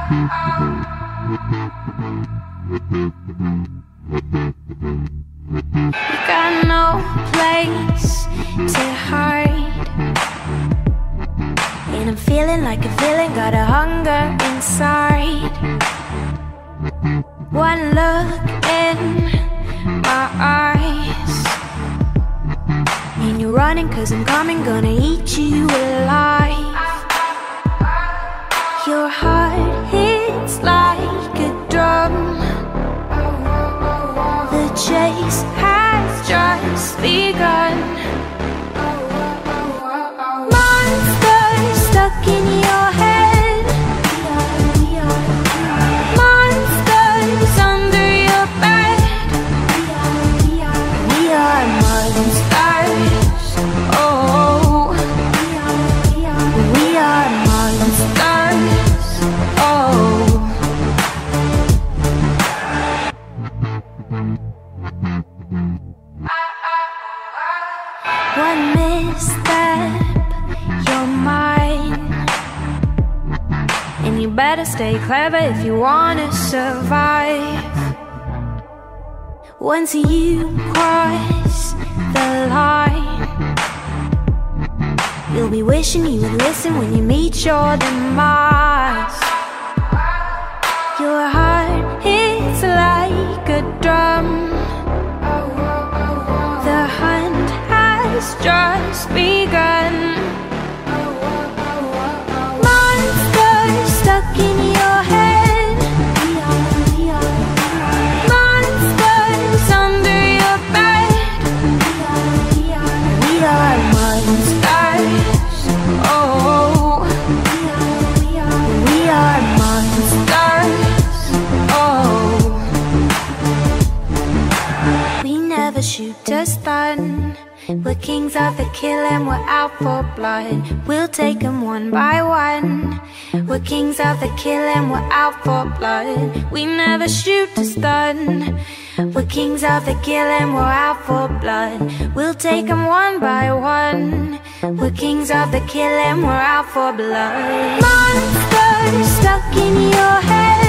Got no place to hide, and I'm feeling like a villain, got a hunger inside. One look in my eyes, and you're running 'cause I'm coming, gonna eat you alive. Your heart hits like a drum, the chase has just begun. Monsters stuck in your head, monsters under your bed. We are monsters, oh, we are monsters, oh. One misstep, you're mine, and you better stay clever if you wanna survive. Once you cross the line, you'll be wishing you would listen when you meet your demise. Your heart hits like a drum, the hunt has just begun. Monsters stuck in your head, monsters under your bed. We are monsters, oh, we are monsters, oh. We never shoot to stun, we're kings of the kill and we're out for blood. We'll take them one by one. We're kings of the kill and we're out for blood. We never shoot to stun. We're kings of the kill and we're out for blood. We'll take them one by one. We're kings of the kill and we're out for blood. Monsters stuck in your head,